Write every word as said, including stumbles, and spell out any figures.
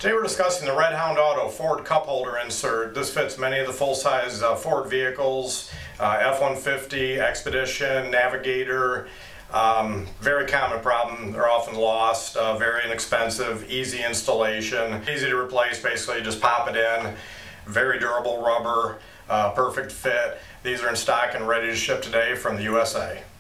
Today we're discussing the Red Hound Auto Ford cup holder insert. This fits many of the full-size uh, Ford vehicles, uh, F one fifty, Expedition, Navigator. Um, very common problem. They're often lost, uh, very inexpensive, easy installation, easy to replace. Basically just pop it in. Very durable rubber, uh, perfect fit. These are in stock and ready to ship today from the U S A.